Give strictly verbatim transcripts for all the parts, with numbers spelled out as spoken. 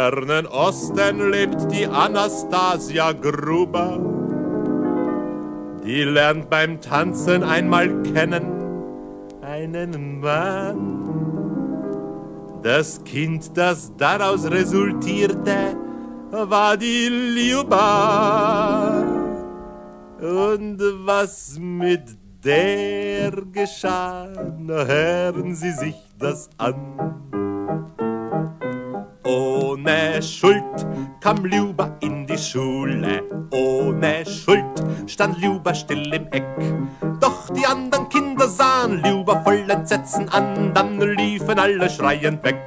fernen Osten lebt die Anastasia Gruber. Die lernt beim Tanzen einmal kennen einen Mann. Das Kind, das daraus resultierte, war die Ljuba. Und was mit der geschah, na, hören Sie sich das an. Ohne Schuld kam Ljuba in die Schule, ohne Schuld stand Ljuba still im Eck. Doch die anderen Kinder sahen Ljuba voll Entsetzen an, dann liefen alle schreiend weg.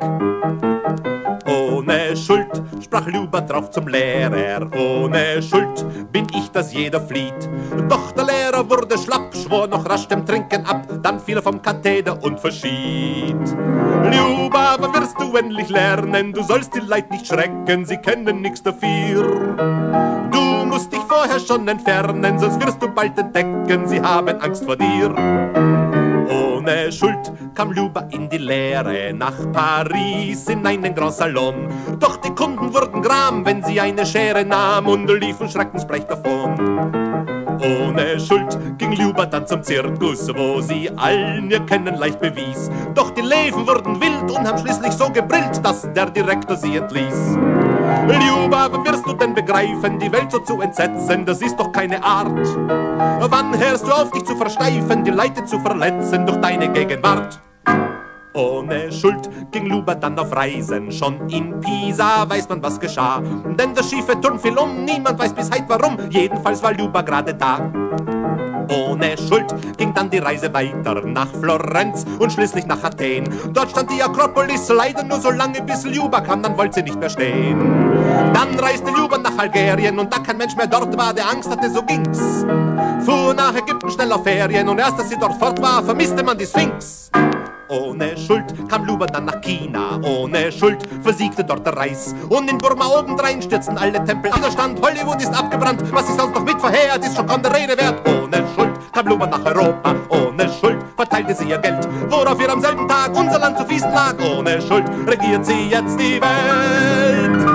Ohne Schuld sprach Ljuba drauf zum Lehrer, ohne Schuld bin ich, dass jeder flieht. Doch der Lehrer wurde schlapp, schwor noch rasch dem Trinken ab, dann fiel er vom Katheder und verschied. Ljuba, wann wirst du endlich lernen? Du sollst die Leid nicht schrecken, sie kennen nix dafür. Du musst dich vorher schon entfernen, sonst wirst du bald entdecken, sie haben Angst vor dir. Ohne Schuld kam Ljuba in die Lehre, nach Paris in einen Grand Salon. Doch die Kunden wurden gram, wenn sie eine Schere nahm, und liefen schreckensbleich davon. Ohne Schuld ging Ljuba dann zum Zirkus, wo sie allen ihr Kennen leicht bewies. Doch die Löwen wurden wild und haben schließlich so gebrillt, dass der Direktor sie entließ. Ljuba, wann wirst du denn begreifen, die Welt so zu entsetzen, das ist doch keine Art. Wann hörst du auf, dich zu versteifen, die Leute zu verletzen durch deine Gegenwart? Ohne Schuld ging Ljuba dann auf Reisen, schon in Pisa weiß man, was geschah. Denn der schiefe Turm fiel um, niemand weiß bis heut warum, jedenfalls war Ljuba gerade da. Ohne Schuld ging dann die Reise weiter nach Florenz und schließlich nach Athen. Dort stand die Akropolis leider nur so lange, bis Ljuba kam, dann wollte sie nicht mehr stehen. Dann reiste Ljuba nach Algerien und da kein Mensch mehr dort war, der Angst hatte, so ging's. Fuhr nach Ägypten schnell auf Ferien und erst als sie dort fort war, vermisste man die Sphinx. Ohne Schuld kam Ljuba dann nach China, ohne Schuld versiegte dort der Reis. Und in Burma obendrein stürzten alle Tempel an der Stand. Hollywood ist abgebrannt, was sich sonst noch mit verheert, ist schon kaum der Rede wert. Ohne Schuld kam Ljuba nach Europa, ohne Schuld verteilte sie ihr Geld, worauf ihr am selben Tag unser Land zu Füßen lag. Ohne Schuld regiert sie jetzt die Welt.